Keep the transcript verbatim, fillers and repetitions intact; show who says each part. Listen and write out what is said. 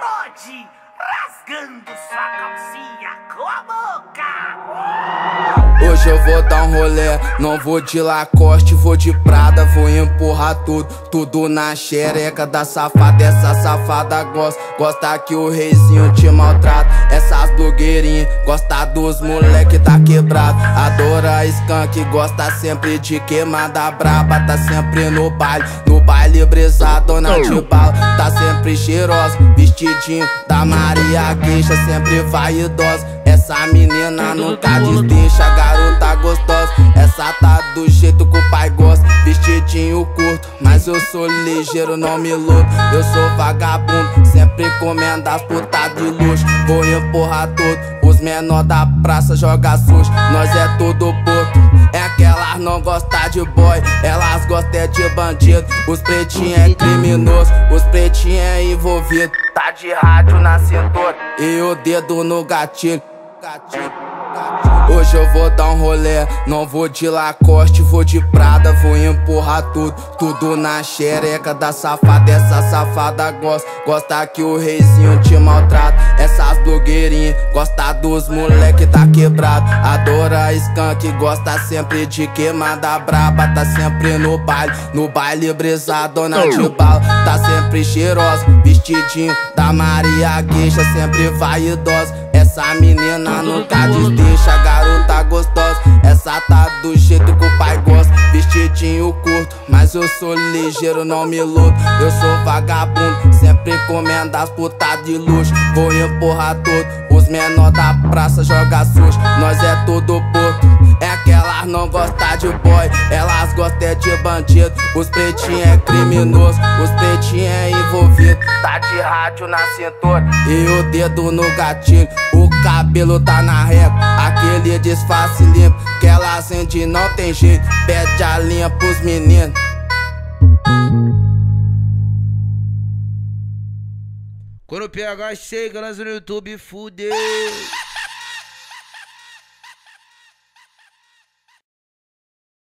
Speaker 1: Brode, rasgando sua calcinha com a boca.
Speaker 2: Hoje eu vou dar um rolê, não vou de Lacoste, vou de Prada, vou empurrar tudo, tudo na xereca da safada. Essa safada gosta, gosta que o reizinho te maltrata. Essas blogueirinhas, gosta dos moleque da quebrada. Adora skunk, gosta sempre de queimada braba. Tá sempre no baile, no baile brisadona de bala. Tá sempre cheirosa, vestidinho da Maria Queixa, sempre vaidosa. Essa menina nunca desdincha, garota gostosa. Essa tá do jeito que o pai gosta, vestidinho curto, mas eu sou ligeiro, não me luto. Eu sou vagabundo, sempre comendo as putas de luxo. Vou empurrar tudo, os menor da praça joga sujo. Nós é tudo puto, é que elas não gostam de boy, elas gostam é de bandido. Os pretinhos é criminoso, os pretinhos é envolvido. Tá de rádio na cintura e o dedo no gatilho. Hoje eu vou dar um rolê, não vou de Lacoste, vou de Prada, vou empurrar tudo, tudo na xereca da safada. Essa safada gosta, gosta que o reizinho te maltrata. Essas blogueirinhas, gosta dos moleque da quebrada. Adora skunk, gosta sempre de queimada braba. Tá sempre no baile, no baile brisadona de bala. Tá sempre cheirosa, vestidinho da Maria Queixa, sempre vaidosa. Essa menina nunca desdincha, garota gostosa. Essa tá do jeito que o pai gosta, vestidinho curto, mas eu sou ligeiro, não me luto. Eu sou vagabundo, sempre comendo as putas de luxo. Vou empurrar tudo, os menor da praça joga sujo. Nós é tudo puto, é que elas não gostam de boy, elas gostam é de bandido. Os pretinhos é criminoso, os pretinhos é envolvido. Tá de rádio na cintura e o dedo no gatilho. O cabelo tá na régua, aquele disfarce limpo, que ela acende não tem jeito. Pede a linha pros meninos.
Speaker 3: Quando o P H chega, nós no YouTube, fudeu.